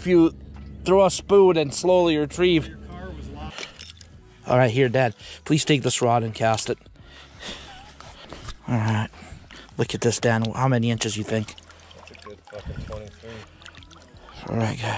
if you throw a spoon and slowly retrieve. All right, here, Dad. Please take this rod and cast it. All right. Look at this, Dan. How many inches you think? That's a good fucking 23. All right, guys.